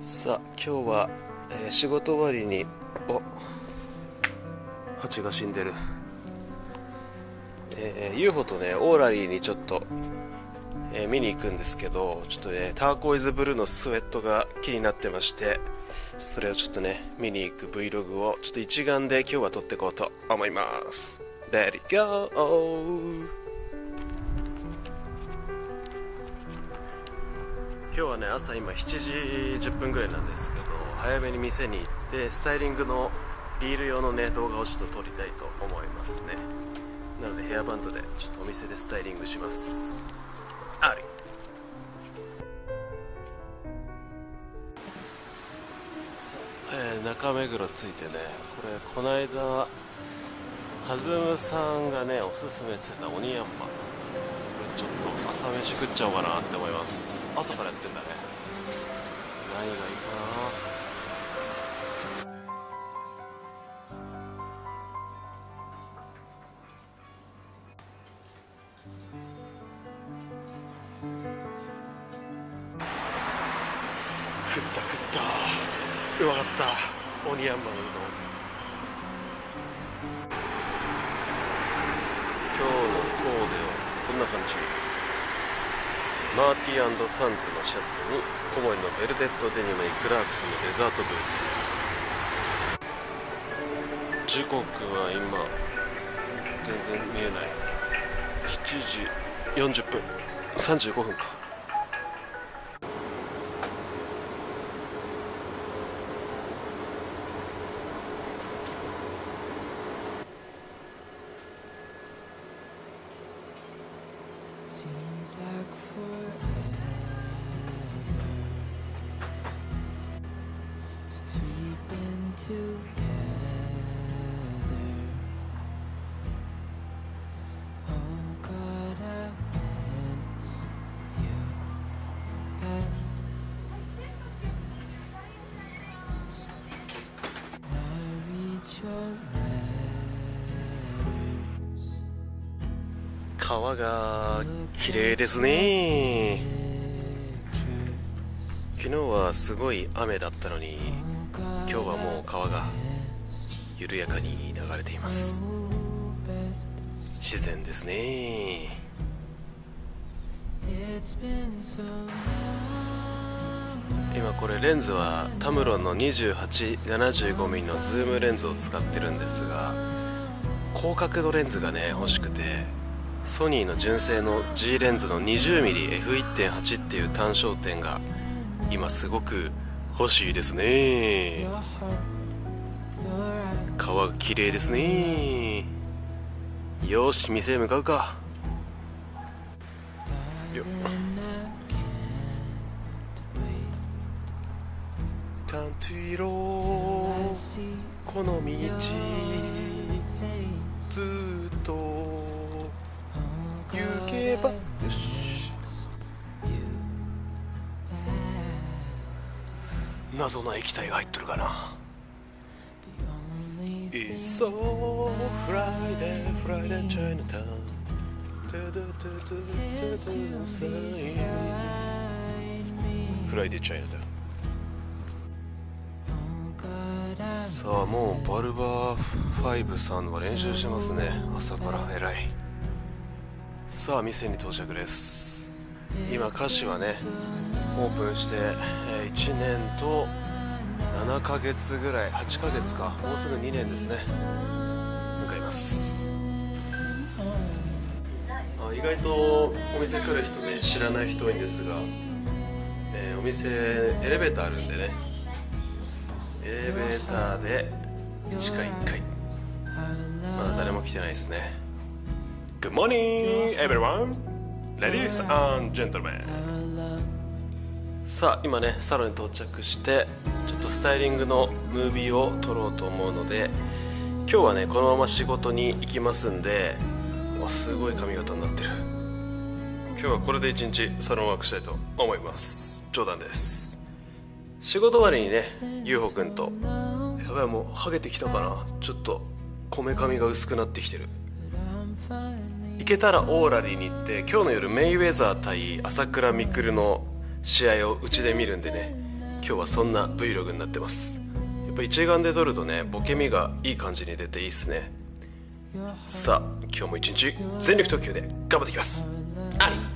さあ今日は、仕事終わりに蜂が死んでる、UFO とねオーラリーにちょっと、見に行くんですけど、ちょっとねターコイズブルーのスウェットが気になってまして、それをちょっとね見に行く Vlog をちょっと一眼で今日は撮っていこうと思います。 Let it go。今日はね朝今7時10分ぐらいなんですけど、早めに店に行ってスタイリングのリール用のね動画をちょっと撮りたいと思いますね。なのでヘアバンドでちょっとお店でスタイリングします。あり中目黒着いてね、この間はずむさんがねおすすめしてたオニヤンマン、ちょっと朝飯食っちゃおうかなって思います。朝からやってんだね。何がいいかな。食ったうまかった。オニヤンマンのうどん。今日のコーデはこんな感じ。マーティー&サンズのシャツにコモリのベルデットデニムにクラークスのデザートブーツ。時刻は今全然見えない。7時40分35分か。川が綺麗ですね。昨日はすごい雨だったのに、今日はもう川が緩やかに流れています。自然ですね。今これレンズはタムロンの 28-75mm のズームレンズを使ってるんですが、広角のレンズがね欲しくて、ソニーの純正の G レンズの 20mmF1.8 っていう単焦点が今すごく欲しいですね。川が綺麗ですね。よし店へ向かうか。よっ、カントゥイローこの道ずっと行けば。よし、謎の液体が入っとるかな。 It's so Friday Friday Chinatown フライデーチャイナタウン。さあもうバルバー5さんは練習してますね。朝から偉い。さあ店に到着です。今歌詞はねオープンして1年と7ヶ月ぐらい、8ヶ月か、もうすぐ2年ですね。向かいます。意外とお店来る人ね知らない人多いんですが、お店エレベーターあるんでね、エレベーターで地下1階、まだ誰も来てないですね。Good morning, everyone, ladies and gentlemen。 さあ今ねサロンに到着して、ちょっとスタイリングのムービーを撮ろうと思うので、今日はねこのまま仕事に行きますんで、すごい髪型になってる。今日はこれで一日サロンワークしたいと思います。冗談です。仕事終わりにね UFO 君と、やばいもうハゲてきたかな、ちょっとこめかみが薄くなってきてる。行けたらオーラリーに行って、今日の夜メイウェザー対朝倉未来の試合をうちで見るんでね、 今日はそんな Vlog になってます。やっぱ一眼で撮るとね、ボケ身がいい感じに出ていいっすね。さあ今日も一日全力投球で頑張っていきます。あり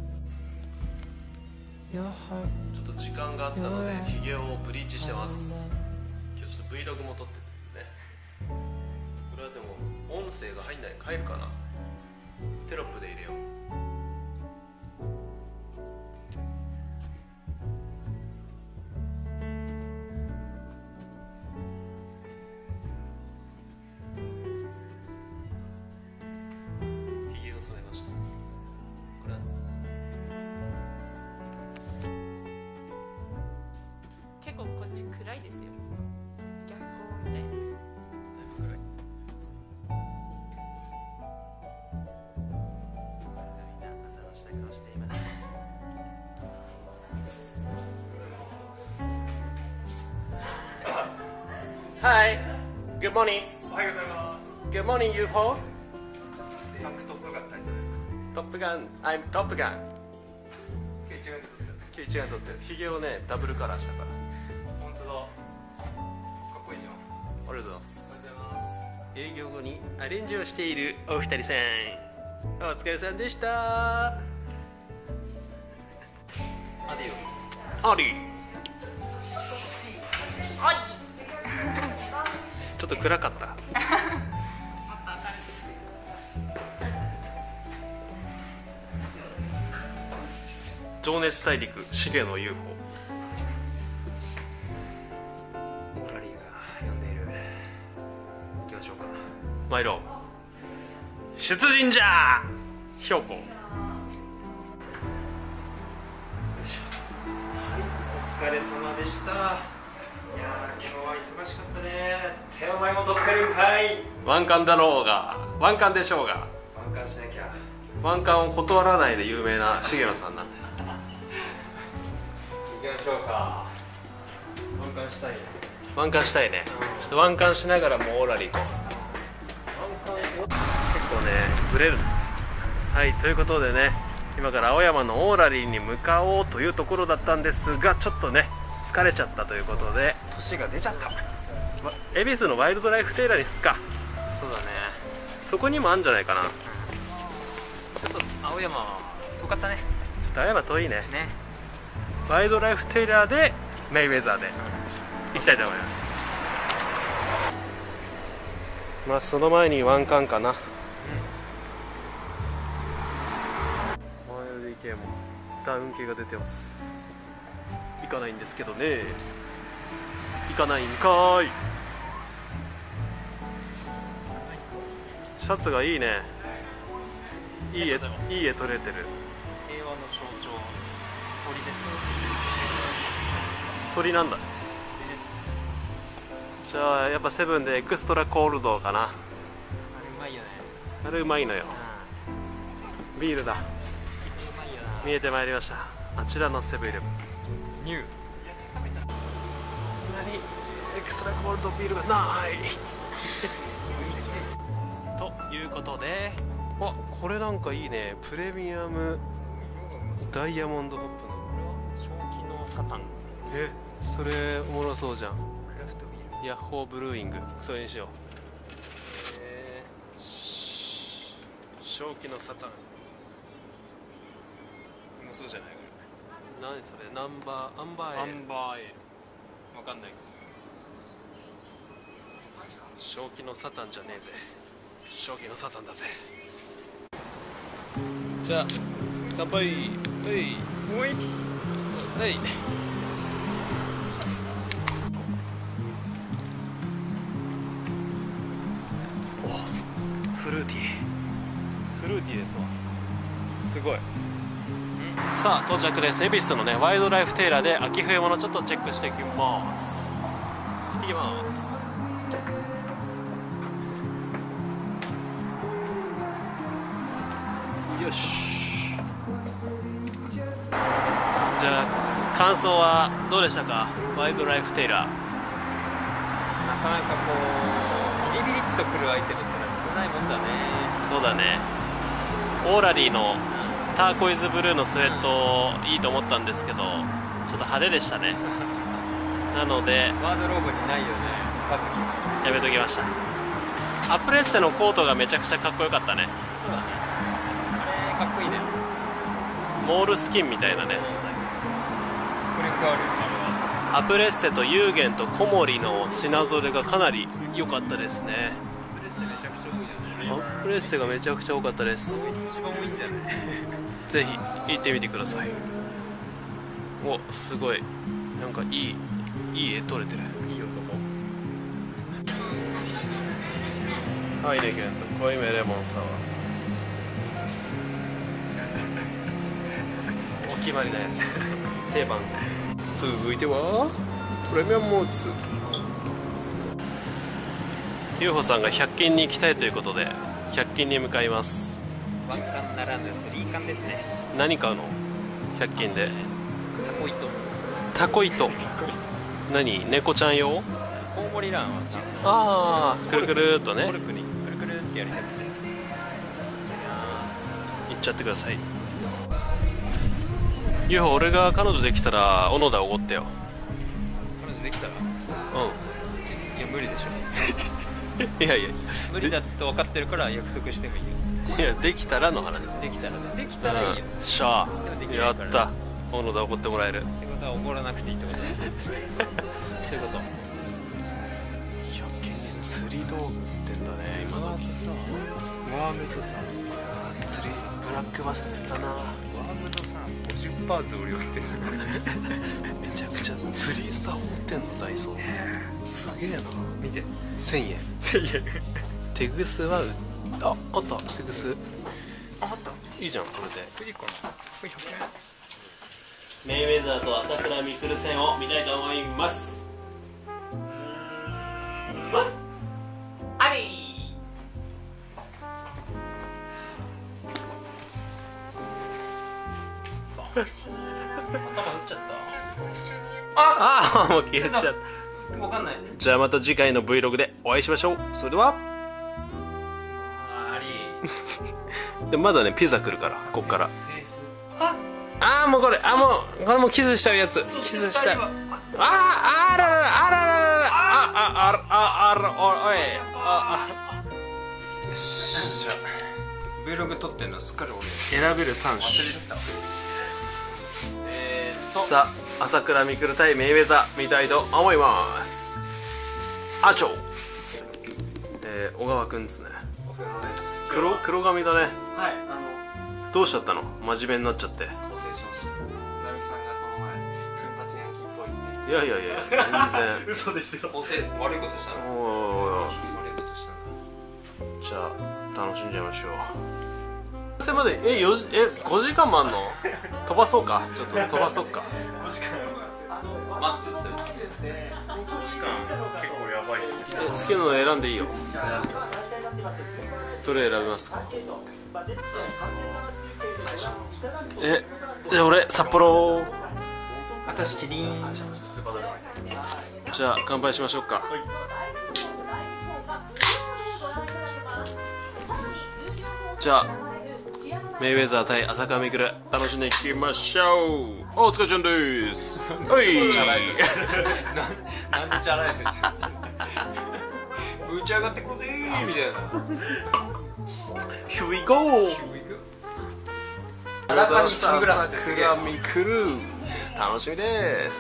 ちょっと時間があったのでヒゲをブリーチしてます。今日ちょっと Vlog も撮っててね。これはでも音声が入んない。入るかな。テロップで入れよう。ひげを染めました。これは結構こっち暗いですよ。逆光みたいな。 Hi, good morning. おはようございます。 Good morning, UFO. タンクトップが大切ですか？ トップガン、I'm トップガン。 ケイチが撮ってる。 ケイチが撮ってる。ヒゲをね、ダブルカラーしたから。 本当だ。かっこいいじゃん。 ありがとうございますおはようございます。 営業後にアレンジをしているお二人さん、お疲れさんでした。 アディオス。 アリちょっと暗かった情熱大陸シゲの UFO。 オーラリーが呼んでいる。行きましょうか。 参ろう。出陣じゃ標高。はい、 お疲れ様でした。いやー、今日は忙しかったね。手お前も撮ってるんかい。 ワンカンだろうがワンカンでしょうが、 ワンカンしなきゃ。 ワンカンを断らないで有名な重野さんなんで。 行きましょうか。ワンカンしたいね。 ワンカンしたいね。ちょっとワンカンしながらもうオーラリー行こう。結構ねブレる。はい、ということでね、今から青山のオーラリーに向かおうというところだったんですが、ちょっとね疲れちゃったということで、 年が出ちゃった。 恵比寿のワイルドライフテイラーにすっか。 そうだね。 そこにもあるんじゃないかな。 ちょっと青山は遠かったね。 ちょっと青山遠いね。 ね。 ワイルドライフテイラーでメイウェザーで行きたいと思います。まあその前にワンカンかな。LDK もダウン系が出てます。行かないんですけどね。行かないんかーい。シャツがいいね。いい絵撮れてる。 平和の象徴、鳥です。 鳥なんだ。じゃあやっぱセブンでエクストラコールドかな。 あれうまいよね。 あれうまいのよ。ビールだ。 うまいよな。 見えてまいりました。あちらのセブンイレブン。 ニュー。 何？エクストラコールドビールがないということで、あ、これなんかいいね。プレミアムダイヤモンドホップの。 正気のサタン。 え、それおもろそうじゃん。 クラフトビール。 ヤッホーブルーイング、それにしよう。正気のサタン。 うまそうじゃない？ 何それ？ナンバーアンバーエール。 アンバーエール。わかんないけど。 正気のサタンじゃねえぜ。正気のサタンだぜ。じゃあ乾杯。はい。 おい。 はい。お、フルーティー。フルーティーですわ。すごい。さあ到着です。恵比寿のねワイルドライフテイラーで秋冬物ちょっとチェックしていきます。いきます。よし。じゃあ感想はどうでしたか？ワイルドライフテイラー。 なかなかこうビリビリっとくるアイテムってのは少ないもんだね。 そうだね。オーラリーのターコイズブルーのスウェットいいと思ったんですけど、ちょっと派手でしたね。 なのでワードローブにないよね、和樹。 やめときました。アプレッセのコートがめちゃくちゃかっこよかったね。 そうだね、あれかっこいいね。 モールスキンみたいなね素材。 迫力ある、あれは。 アプレッセとユーゲンとコモリの品揃えがかなり良かったですね。 プレステめちゃくちゃ多いよね。 アプレッセがめちゃくちゃ多かったです。 一番多いんじゃないぜひ行ってみてください。お、すごいなんかいい絵撮れてる。 いい男。 ハイネケンと濃いめレモンサワーお決まりなやつ定番。続いてはプレミアムモルツ。UFO さんが100均に行きたいということで100均に向かいます。 ワン缶ならぬスリー缶ですね。 何買うの100均で？ タコ糸。 タコ糸。何？猫ちゃん用？ コウモリランはさ、 ああ、くるくるっとねコルクにくるくるってやりたい。 行っちゃってください。UFO 俺が彼女できたら小野田おごってよ。 彼女できたら？ ういや無理でしょ。 んいやいや無理だと分かってるから約束してもいいよ。 いやできたらの話。 できたらね。できたらいいよ。 うん、しゃあでもできなやっいからた。小野田おごってもらえる。 ってことはおごらなくていいってことだね。そういうこと。 100均に釣り道具売ってんだね今の。 ワームとさ、 釣りブラックバス釣ったな。 ワームとさ、50%増量してすごい。 めちゃくちゃ釣り竿持ってんのダイソー。すげえな。 見て。 1000円。 1000円。 テグスはあったテグス。 あったいいじゃんこれで。 いいかな。これ100 メイウェザーと朝倉未来戦を見たいと思います。 あり頭打っちゃっああもう消えちゃった。 た。わかんない。 じゃあまた次回の Vlog でお会いしましょう。それではあり。 でまだねピザ来るからこっから。 フェイス。 ああもうこれもうこれもキスしちゃうやつ。キスしちゃう。あらららあららららおいよし。じゃあ Vlog 撮ってんのすっかり俺選べる3種。 てた。 さあ朝倉未来対メイウェザー見たいと思います。あちょ小川くんですね。 お疲れ様です。 黒髪だね。 はい、 どうしちゃったの？真面目になっちゃって。 構成しました。なるみさんがこの前奮発ヤンキーっぽいって。 いやいやいや全然嘘ですよ。 構成悪いことしたの？ おー悪いことしたの？ じゃあ楽しんじゃいましょう。それまで5時間もあんの？飛ばそうか。ちょっと飛ばそうか。 5時間あります。 待つですね。 5時間結構やばいっすね。 好きなの選んでいいよ。どれ選びますか？じゃあ俺札幌。 私キリン。 じゃあ乾杯しましょうか。じゃあメイウェザー対朝倉未来楽しんでいきましょう。お疲れちゃんです。おいなんでチャラいの？ぶち上がってこぜーみたいな。 Here we go。 裸にサングラスってすげえ。 朝倉未来楽しみです。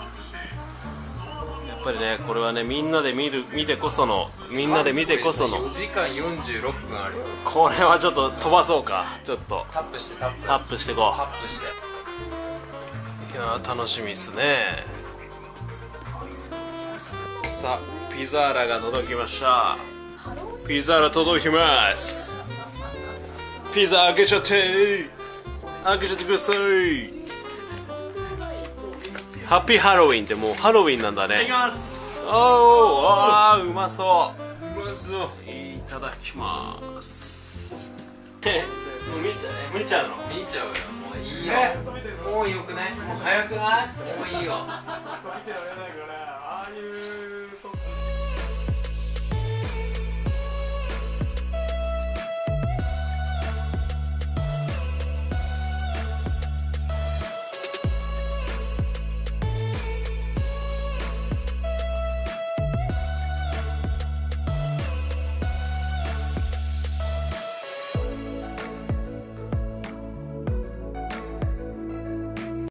やっぱりねこれはねみんなで見てこその 4時間46分あるよ。 これはちょっと飛ばそうか。ちょっとタップしてタップ。 タップしてこタップして。 う。いやー楽しみですね。さあピザーラが届きました。ピザーラ届きます。ピザ開けちゃってください。ハッピーハロウィンってもうハロウィンなんだね。いただきます。おーあーうまそう。 うまそう。 いただきます。もう見ちゃうの？ 見ちゃうよ。もういいよ。もうよくない？ 早くない？ もういいよ。